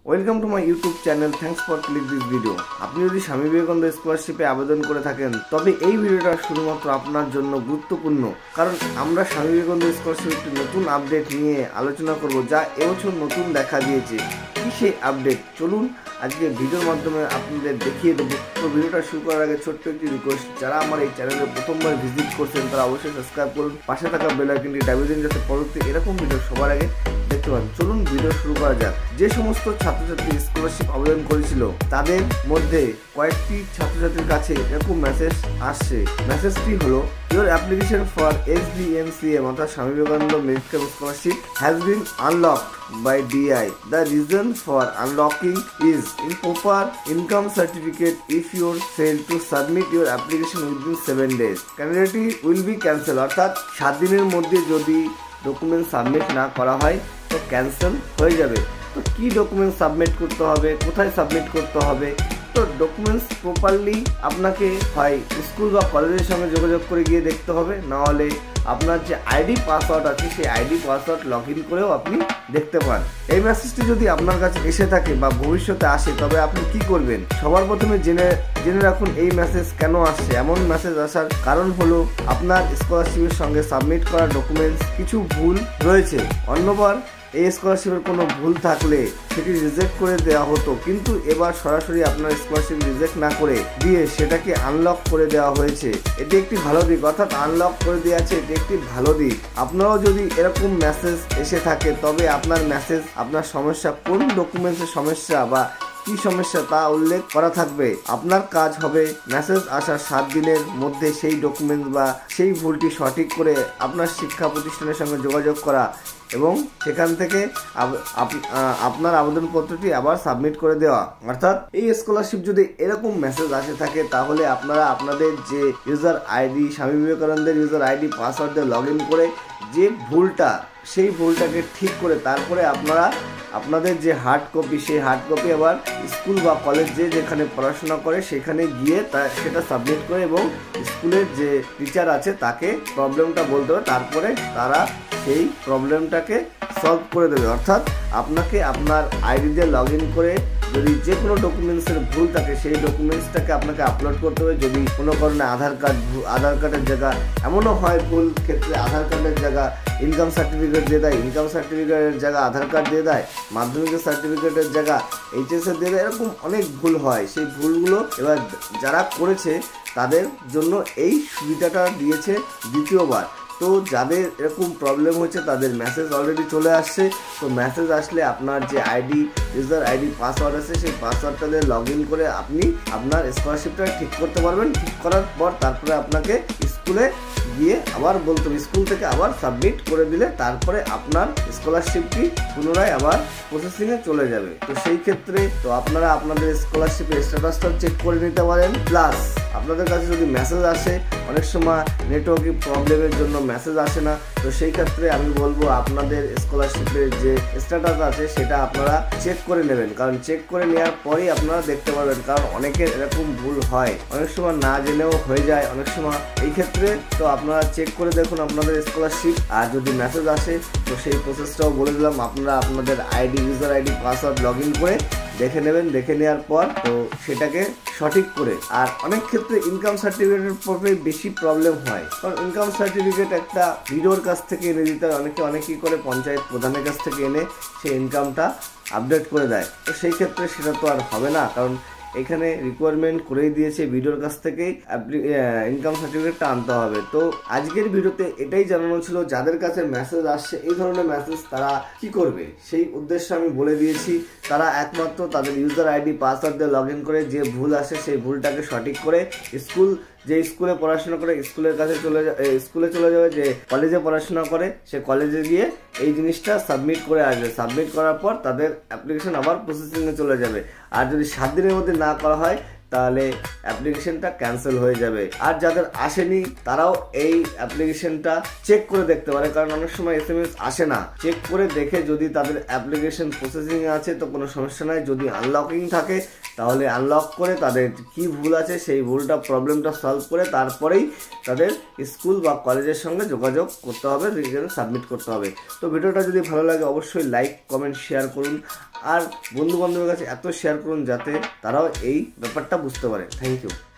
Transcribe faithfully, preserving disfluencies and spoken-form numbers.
Welcome to my YouTube channel. Thanks for click this video. আপনি যদি স্বামী বিবেকানন্দ স্কলারশিপে আবেদন করে থাকেন তবে এই ভিডিওটা শুধুমাত্র আপনার জন্য গুরুত্বপূর্ণ, কারণ আমরা স্বামী বিবেকানন্দ স্কলারশিপ একটি নতুন আপডেট নিয়ে আলোচনা করব যা এবছর নতুন দেখা দিয়েছে। কি সেই আপডেট, চলুন আজকে ভিডিওর মাধ্যমে আপনাদের দেখিয়ে দেবো। তো ভিডিওটা শুরু করার আগে ছোট্ট একটি রিকোয়েস্ট, যারা আমার এই চ্যানেলে প্রথমবার ভিজিট করছেন তারা অবশ্যই সাবস্ক্রাইব করুন, পাশে থাকা বেল আইকনটি দাবিয়ে দিন যাতে পরবর্তী এরকম ভিডিও সবার আগে দেখতে পান। চলুন ভিডিও শুরু করা যাক। যে সমস্ত ছাত্রছাত্রী স্কলারশিপ আবেদন করেছিল তাদের মধ্যে কয়েকটি ছাত্রছাত্রীর কাছে এরকম মেসেজ আসছে। মেসেজটি হলো, Your application for S V M C M অর্থাৎ Swami Vivekananda medical scholarship has been unlocked by D I. The reason for unlocking is Improper Income Certificate If you fail to submit your application within seven days. Candidature will be cancelled অর্থাৎ সাত দিনের মধ্যে যদি document submit না করা হয় তো cancel হয়ে যাবে। তো কি ডকুমেন্ট সাবমিট করতে হবে, কোথায় সাবমিট করতে হবে? তো ডকুমেন্টস প্রপারলি আপনাকে হয় স্কুল বা কলেজের সঙ্গে যোগাযোগ করে গিয়ে দেখতে হবে, না হলে আপনার যে আইডি পাসওয়ার্ড আছে সেই আইডি পাসওয়ার্ড লগ ইন করেও আপনি দেখতে পান। এই মেসেজটি যদি আপনার কাছে এসে থাকে বা ভবিষ্যতে আসে তবে আপনি কি করবেন? সবার প্রথমে জেনে জেনে রাখুন এই মেসেজ কেন আসছে। এমন মেসেজ আসার কারণ হলো আপনার স্কলারশিপের সঙ্গে সাবমিট করা ডকুমেন্টস কিছু ভুল রয়েছে। অন্যবার এই স্কলারশিপের কোনো ভুল থাকলে সেটি রিজেক্ট করে দেওয়া হতো, কিন্তু এবার সরাসরি আপনার স্কলারশিপ রিজেক্ট না করে দিয়ে সেটাকে আনলক করে দেওয়া হয়েছে। এটি একটি ভালো দিক, অর্থাৎ আনলক করে দেওয়া আছে, এটি একটি ভালো দিক। আপনারাও যদি এরকম মেসেজ এসে থাকে তবে আপনার মেসেজ আপনার সমস্যা, কোন ডকুমেন্টসের সমস্যা বা কি সমস্যা তা উল্লেখ করা থাকবে। আপনার কাজ হবে মেসেজ আসার সাত দিনের মধ্যে সেই ডকুমেন্ট বা সেই ভুলটি সঠিক করে আপনার শিক্ষা প্রতিষ্ঠানের সঙ্গে যোগাযোগ করা এবং সেখান থেকে আপনার আবেদনপত্রটি আবার সাবমিট করে দেওয়া। অর্থাৎ এই স্কলারশিপ যদি এরকম মেসেজ আসে থাকে তাহলে আপনারা আপনাদের যে ইউজার আইডি স্বামী বিবেকানন্দের ইউজার আইডি পাসওয়ার্ড দিয়ে লগ ইন করে যে ভুলটা সেই ভুলটাকে ঠিক করে তারপরে আপনারা আপনাদের যে হার্ড কপি সেই হার্ড কপি আবার স্কুল বা কলেজ যে যেখানে পড়াশোনা করে সেখানে গিয়ে তা সেটা সাবমিট করে এবং স্কুলের যে টিচার আছে তাকে প্রবলেমটা বলতে হবে, তারপরে তারা সেই প্রবলেমটাকে সলভ করে দেবে। অর্থাৎ আপনাকে আপনার আইডি দিয়ে লগ ইন করে যদি যে কোনো ডকুমেন্টসের ভুল থাকে সেই ডকুমেন্টসটাকে আপনাকে আপলোড করতে হবে। যদি কোনো কারণে আধার কার্ড আধার কার্ডের জায়গা এমনও হয় ভুল ক্ষেত্রে আধার কার্ডের জায়গা ইনকাম সার্টিফিকেট দিয়ে দেয়, ইনকাম সার্টিফিকেটের জায়গা আধার কার্ড দিয়ে দেয়, মাধ্যমিকের সার্টিফিকেটের জায়গা এইচএস এর দিয়ে দেয়, এরকম অনেক ভুল হয়। সেই ভুলগুলো এবার যারা করেছে তাদের জন্য এই সুবিধাটা দিয়েছে দ্বিতীয়বার। তো যাদের এরকম প্রবলেম হচ্ছে তাদের মেসেজ অলরেডি চলে আসছে। তো মেসেজ আসলে আপনার যে আইডি ইউজার আইডি পাসওয়ার্ড আছে সেই পাসওয়ার্ডটা দিয়ে লগ ইন করে আপনি আপনার স্কলারশিপটা ঠিক করতে পারবেন। ঠিক করার পর তারপরে আপনাকে স্কুলে গিয়ে আবার বলতে হবে, স্কুল থেকে আবার সাবমিট করে দিলে তারপরে আপনার স্কলারশিপটি পুনরায় আবার প্রসেসিংয়ে চলে যাবে। তো সেই ক্ষেত্রে তো আপনারা আপনাদের স্কলারশিপের স্ট্যাটাসটা চেক করে নিতে পারেন। প্লাস আপনাদের কাছে যদি মেসেজ আসে, অনেক সময় নেটওয়ার্কিং প্রবলেমের জন্য মেসেজ আসে না, তো সেই ক্ষেত্রে আমি বলবো আপনাদের স্কলারশিপের যে স্ট্যাটাস আছে সেটা আপনারা চেক করে নেবেন, কারণ চেক করে নেওয়ার পরেই আপনারা দেখতে পারবেন। কারণ অনেকের এরকম ভুল হয়, অনেক সময় না জেনেও হয়ে যায় অনেক সময়। এই ক্ষেত্রে তো আপনারা চেক করে দেখুন আপনাদের স্কলারশিপ। আর যদি মেসেজ আসে তো সেই প্রসেসটাও বলে দিলাম, আপনারা আপনাদের ID user ID password log in করে দেখে নেবেন। দেখে নেওয়ার পর তো সেটাকে সঠিক করে। আর অনেক ক্ষেত্রে ইনকাম সার্টিফিকেটের পরে বেশি প্রবলেম হয়, কারণ ইনকাম সার্টিফিকেট একটা ভিডিওর কাছ থেকে এনে দিতে হয়, অনেকে অনেকেই করে পঞ্চায়েত প্রধানের কাছ থেকে এনে সেই ইনকামটা আপডেট করে দেয়। তো সেই ক্ষেত্রে সেটা তো আর হবে না, কারণ এখানে রিকোয়ারমেন্ট করেই দিয়েছে ভিডিওর কাছ থেকেই ইনকাম সার্টিফিকেটটা আনতে হবে। তো আজকের ভিডিওতে এটাই জানানো ছিল, যাদের কাছে মেসেজ আসছে এই ধরনের মেসেজ তারা কি করবে সেই উদ্দেশ্যে আমি বলে দিয়েছি। তারা একমাত্র তাদের ইউজার আইডি পাসওয়ার্ড দিয়ে লগ ইন করে যে ভুল আসে সেই ভুলটাকে সঠিক করে স্কুল যে স্কুলে পড়াশোনা করে স্কুলের কাছে চলে স্কুলে চলে যাবে, যে কলেজে পড়াশোনা করে সে কলেজে গিয়ে এই জিনিসটা সাবমিট করে আসবে। সাবমিট করার পর তাদের অ্যাপ্লিকেশন আবার প্রসেসিংয়ে চলে যাবে। আর যদি সাত দিনের মধ্যে না করা হয় তাহলে অ্যাপ্লিকেশনটা ক্যান্সেল হয়ে যাবে। আর যাদের আসেনি তারাও এই অ্যাপ্লিকেশনটা চেক করে দেখতে পারে, কারণ অনেক সময় এস এম এস আসে না। চেক করে দেখে যদি তাদের অ্যাপ্লিকেশন প্রসেসিং আছে তো কোনো সমস্যা নাই, যদি আনলকিং থাকে তাহলে আনলক করে তাদের কি ভুল আছে সেই ভুলটা প্রবলেমটা সলভ করে তারপরেই তাদের স্কুল বা কলেজের সঙ্গে যোগাযোগ করতে হবে, সাবমিট করতে হবে। তো ভিডিওটা যদি ভালো লাগে অবশ্যই লাইক কমেন্ট শেয়ার করুন। আর বন্ধু বান্ধবের কাছে এত শেয়ার করুন যাতে তারাও এই ব্যাপারটা বুঝতে পারে। Thank you.